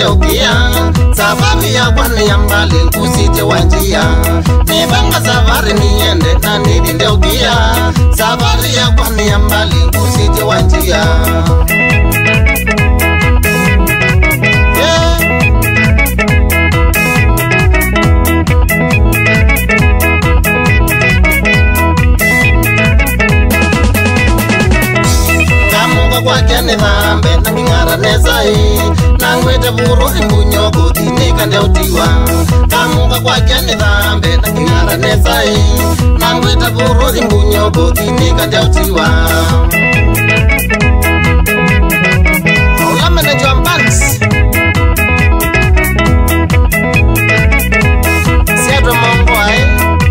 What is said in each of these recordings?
ndeukia safari ya kwani ya mbali usije wanjia nipanga safari niende na nidi ndeukia safari ya kwani ya mbali usije wanjia kwa kene thambe na ngingara nezai nangwete buru imbunyo kuthini kandeutiwa kamuka kwa kene thambe na ngingara nezai nangwete buru imbunyo kuthini kandeutiwa ulamene jombans siadro mongwai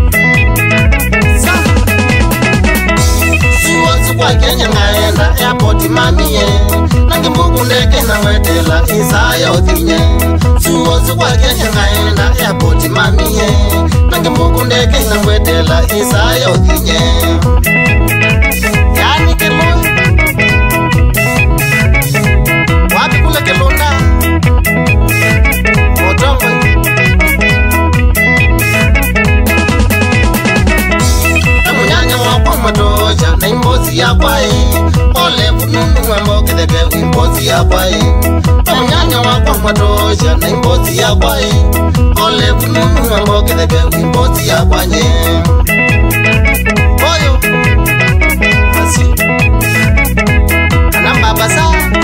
kwa Kenya ngaenda airport mamie nangi mbugu ndeke na wetela isaya othinye suosu kwa Kenya ngaenda airport mamie nangi mbugu ndeke na wetela isaya othinye yani kelo wapi kule kelonda otongo amunyanya wakwa madoja na imbozi ya kwai ole fununu wamboke deke imbozi ya kwai amunyanya wakwa madoja na imbozi ya kwai ole fununu wamboke deke imbozi ya kwanye oyo asi anamba basa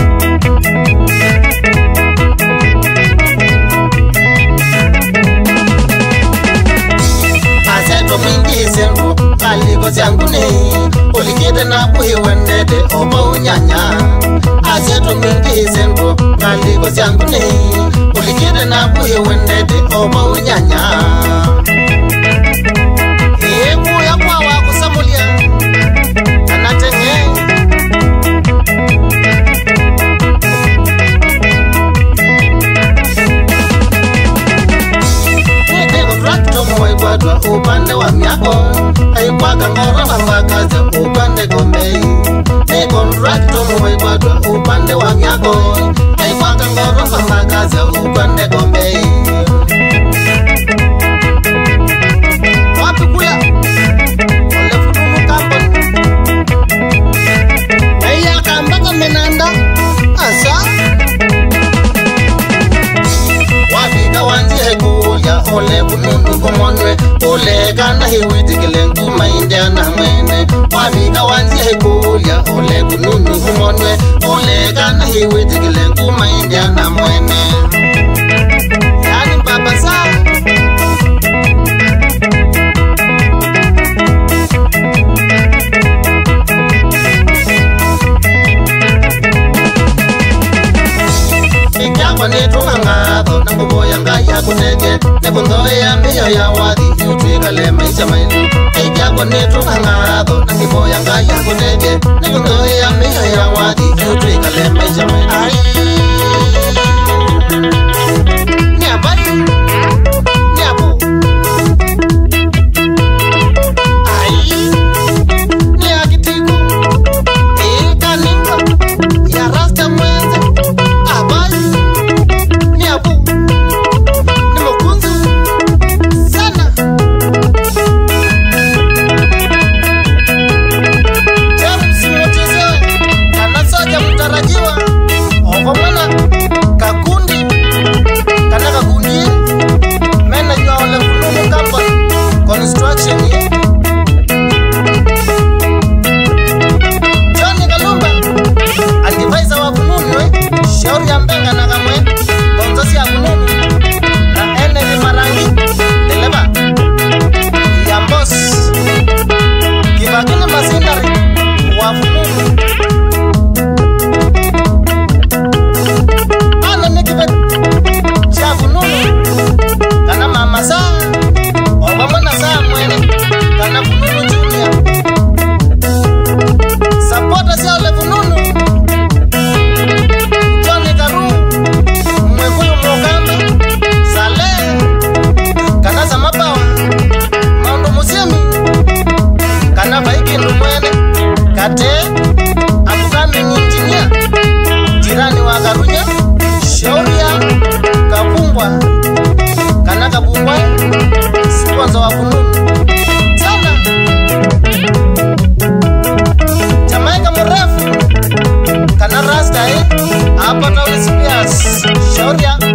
aseto mingi senro kaliko siangune olikete na kuhiwendede oba unyanya aseto mingi senro kaliko siangune olikete na kuhiwendede oba unyanya kuya kwa wakusamulia anatenge mwaigwadwa upande wa miako aikwaka ngoro wambakaze upande gombei kontrakto mwaigwadwa upande wa miako aikwaka ngoro wambakaze upande gombei wapi kula ole fununu kambo aiya kambaka menanda asa wafika wanzie kuya ole fununu kumonwe ole kana hiwiti kilengu maindia na mwene wafika wanzie kuya ole fununu kumonwe ole kana hiwiti kilengu maindia na mwene yani baba saa ikyakwa netungangado nanguboya ngaya kuneke nekundoya miyo ya wadi yutwikale maisha mailu ikyakwa netungangado nanguboya ngaya kuneke nekundoya miyo ya wadi yutwikale maisha mailu niabai niabu ai niakitiku ikaninga ya rasta mwenze abai niabu nimekunza sana James Motize anasoja mtarajiwa Hapa Tauri Spears, shauri ya